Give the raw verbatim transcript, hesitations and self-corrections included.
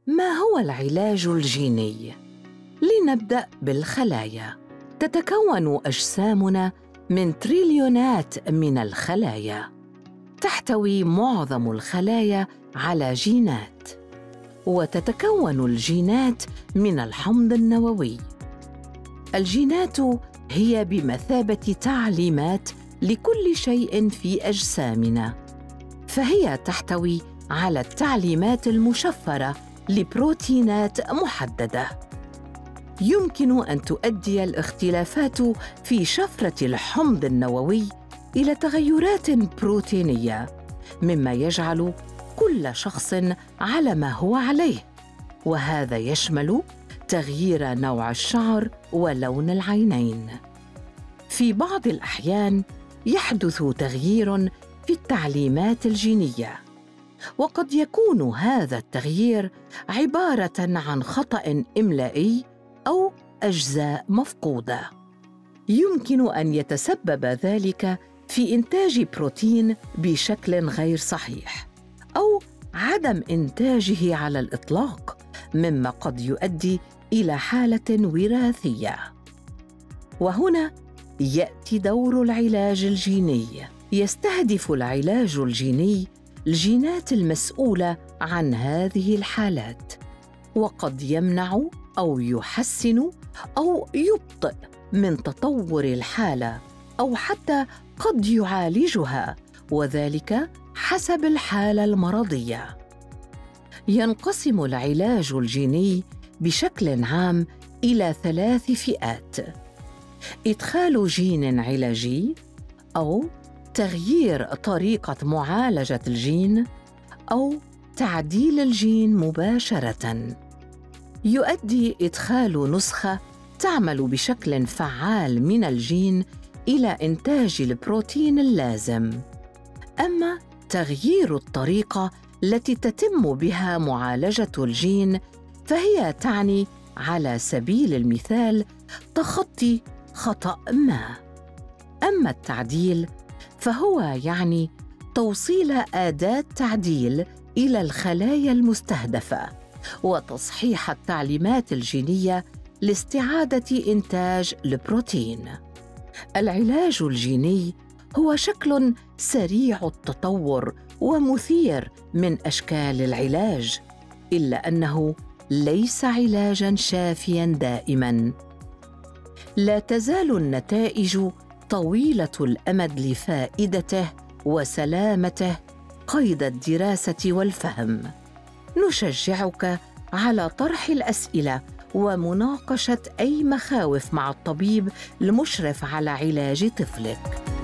ما هو العلاج الجيني؟ لنبدأ بالخلايا. تتكون أجسامنا من تريليونات من الخلايا. تحتوي معظم الخلايا على جينات، وتتكون الجينات من الحمض النووي. الجينات هي بمثابة تعليمات لكل شيء في أجسامنا، فهي تحتوي على التعليمات المشفرة لبروتينات محددة. يمكن أن تؤدي الاختلافات في شفرة الحمض النووي إلى تغيرات بروتينية، مما يجعل كل شخص على ما هو عليه، وهذا يشمل تغيير نوع الشعر ولون العينين. في بعض الأحيان يحدث تغيير في التعليمات الجينية، وقد يكون هذا التغيير عبارة عن خطأ إملائي أو أجزاء مفقودة. يمكن أن يتسبب ذلك في إنتاج بروتين بشكل غير صحيح أو عدم إنتاجه على الإطلاق، مما قد يؤدي إلى حالة وراثية. وهنا يأتي دور العلاج الجيني. يستهدف العلاج الجيني الجينات المسؤولة عن هذه الحالات، وقد يمنع أو يحسن أو يبطئ من تطور الحالة، أو حتى قد يعالجها، وذلك حسب الحالة المرضية. ينقسم العلاج الجيني بشكل عام إلى ثلاث فئات: إدخال جين علاجي، أو تغيير طريقة معالجة الجين، أو تعديل الجين مباشرة. يؤدي إدخال نسخة تعمل بشكل فعال من الجين إلى إنتاج البروتين اللازم. أما تغيير الطريقة التي تتم بها معالجة الجين فهي تعني على سبيل المثال تخطي خطأ ما. أما التعديل فهو يعني توصيل أداة تعديل إلى الخلايا المستهدفة وتصحيح التعليمات الجينية لاستعادة إنتاج البروتين. العلاج الجيني هو شكل سريع التطور ومثير من أشكال العلاج، إلا أنه ليس علاجاً شافياً دائماً. لا تزال النتائج طويلة الأمد لفائدته وسلامته قيد الدراسة والفهم. نشجعك على طرح الأسئلة ومناقشة أي مخاوف مع الطبيب المشرف على علاج طفلك.